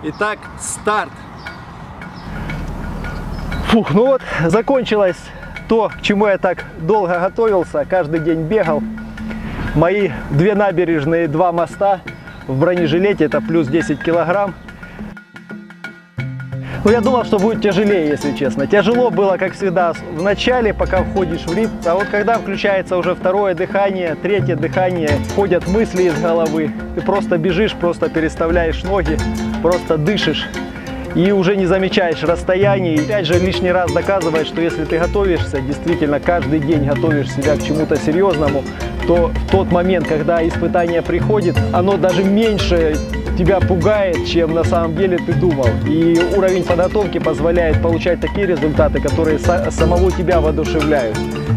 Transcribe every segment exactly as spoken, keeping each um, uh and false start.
Итак, старт. Фух, ну вот, закончилось то, к чему я так долго готовился, каждый день бегал. Мои две набережные, два моста в бронежилете, это плюс десять килограмм. Ну, я думал, что будет тяжелее, если честно. Тяжело было, как всегда, в начале, пока входишь в ритм. А вот когда включается уже второе дыхание, третье дыхание, входят мысли из головы, ты просто бежишь, просто переставляешь ноги, просто дышишь. И уже не замечаешь расстояний. И опять же лишний раз доказывает, что если ты готовишься, действительно каждый день готовишь себя к чему-то серьезному, то в тот момент, когда испытание приходит, оно даже меньше тебя пугает, чем на самом деле ты думал. И уровень подготовки позволяет получать такие результаты, которые самого тебя воодушевляют.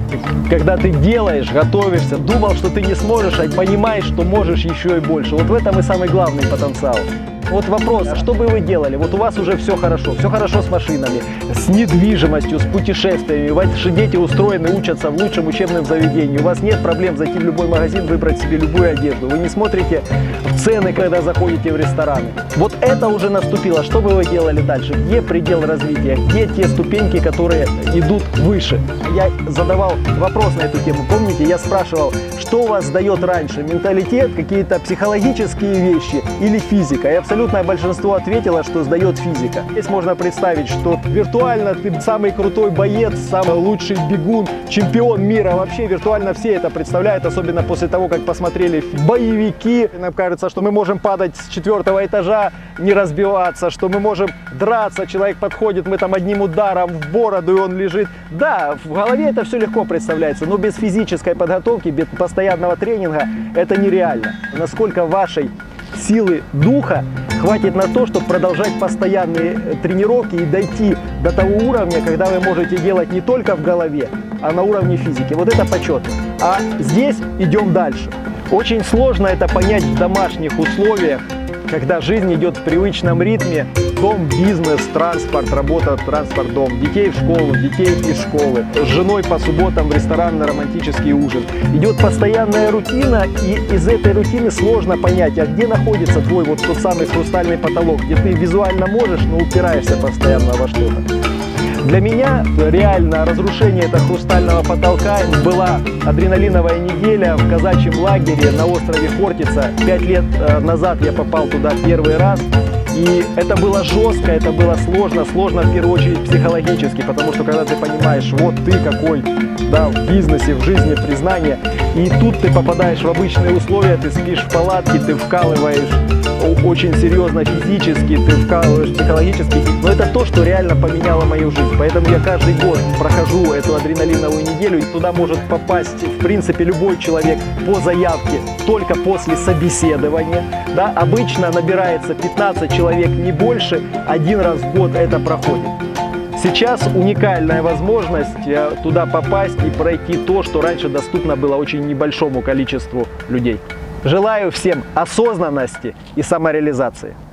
Когда ты делаешь, готовишься, думал, что ты не сможешь, а понимаешь, что можешь еще и больше. Вот в этом и самый главный потенциал. Вот вопрос, а что бы вы делали? Вот у вас уже все хорошо, все хорошо с машинами, с недвижимостью, с путешествиями, ваши дети устроены, учатся в лучшем учебном заведении, у вас нет проблем зайти в любой магазин, выбрать себе любую одежду, вы не смотрите в цены, когда заходите в рестораны. Вот это уже наступило, что бы вы делали дальше? Где предел развития? Где те ступеньки, которые идут выше? Я задавал вопрос на эту тему, помните, я спрашивал, что у вас дает раньше, менталитет, какие-то психологические вещи или физика? И абсолютное большинство ответило, что сдает физика. Здесь можно представить, что виртуально ты самый крутой боец, самый лучший бегун, чемпион мира. Вообще виртуально все это представляют, особенно после того, как посмотрели боевики. Нам кажется, что мы можем падать с четвертого этажа, не разбиваться, что мы можем драться, человек подходит, мы там одним ударом в бороду, и он лежит. Да, в голове это все легко представляется, но без физической подготовки, без постоянного тренинга это нереально. Насколько вашей силы духа хватит на то, чтобы продолжать постоянные тренировки и дойти до того уровня, когда вы можете делать не только в голове, а на уровне физики. Вот это почетно. А здесь идем дальше. Очень сложно это понять в домашних условиях, когда жизнь идет в привычном ритме. Дом, бизнес, транспорт, работа, транспорт, дом. Детей в школу, детей из школы. С женой по субботам в ресторан на романтический ужин. Идет постоянная рутина, и из этой рутины сложно понять, а где находится твой вот тот самый хрустальный потолок, где ты визуально можешь, но упираешься постоянно во что-то. Для меня реально разрушение этого хрустального потолка была адреналиновая неделя в казачьем лагере на острове Хортица. Пять лет назад я попал туда первый раз. И это было жестко, это было сложно, сложно в первую очередь психологически, потому что когда ты понимаешь, вот ты какой, да, в бизнесе, в жизни, признание, и тут ты попадаешь в обычные условия, ты спишь в палатке, ты вкалываешь очень серьезно физически, ты вкалываешь психологически, но это то, что реально поменяло мою жизнь, поэтому я каждый год прохожу эту адреналиновую неделю, и туда может попасть, в принципе, любой человек по заявке, только после собеседования, да, обычно набирается пятнадцать человек, не больше, один раз в год это проходит. Сейчас уникальная возможность туда попасть и пройти то, что раньше доступно было очень небольшому количеству людей. Желаю всем осознанности и самореализации.